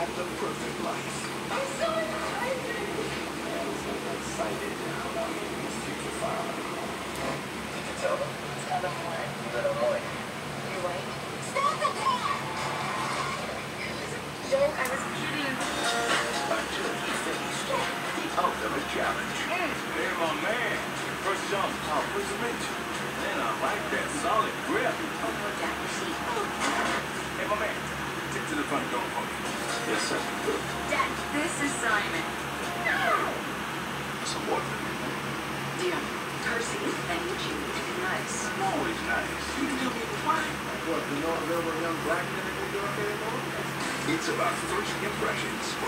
had the perfect life. I'm so excited. I'm so excited now about his future father. Did you tell them? Tell them what? That I'm white. You're white? Stop the car! No, I was kidding. Until he faced the ultimate challenge. Hey, my man. First jump. Oh, where's the reach? Man, I like that solid grip. Oh, no, Dad, you see. Hey, my man. Take to the front door for me. Yes, sir. Dad, this is Simon. No! Some more for me. Dion, Percy, I need you to be nice. I'm always nice. You can do me the wine. What, you know a little young black man in New York anymore? It's about first impressions. Oh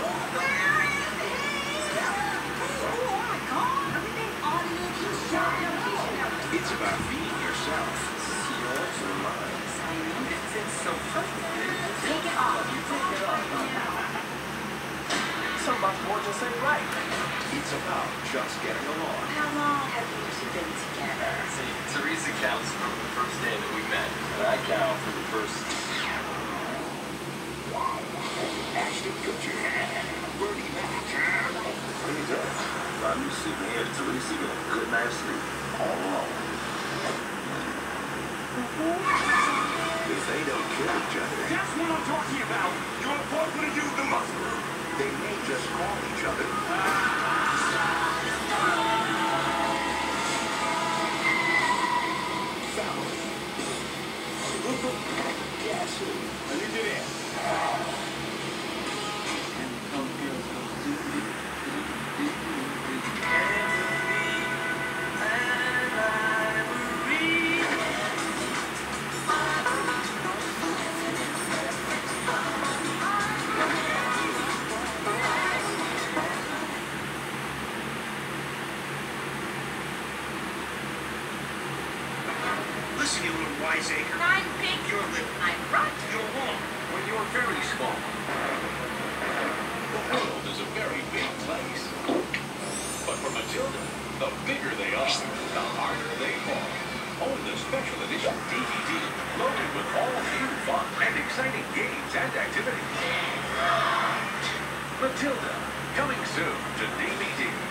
my God! Everything audio, It's about being yourself. Yours or mine? Simon, it fits so perfectly. Take it off. You take it off. Something about more just ain't right. It's about just getting along. How long have you two been together? See, Teresa counts from the first day that we met, and I count from the first... Ashton Kutcher. Bernie Mac. What are you doing? I'm just sitting here to Teresa get a good night's sleep. All alone. If they don't kill each other, That's what I'm talking about. You're both gonna do the muscle. they may just call each other. Family. Guess who? Let me get in. Listen, you little wiseacre. I'm big. You're little. I'm right. You're wrong. When you're very small. The world is a very big place. But for Matilda, the bigger they are, the harder they fall. Own the special edition DVD, loaded with all new fun and exciting games and activities. Matilda, coming soon to DVD.